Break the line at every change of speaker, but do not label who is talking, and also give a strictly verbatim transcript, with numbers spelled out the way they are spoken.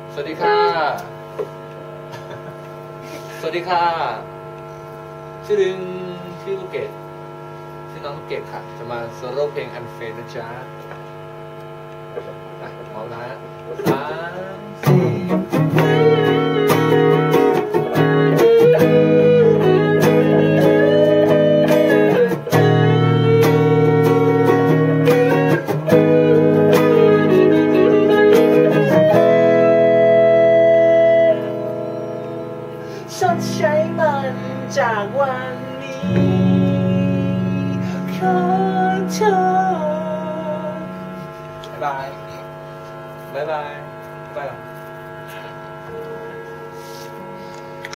สวัสดีค่ะสวัสดีค่ะชื่อดึงชื่อลูกเกดชื่อน้องลูกเกดค่ะจะมาโซโล่เพลงอันเฟนนะจ๊ะอ่ะพร้อมนะสามสี่
ชดใช้มันจากวันนี้ขอโทษ
บ๊ายบายบ๊ายบายบ๊ายบาย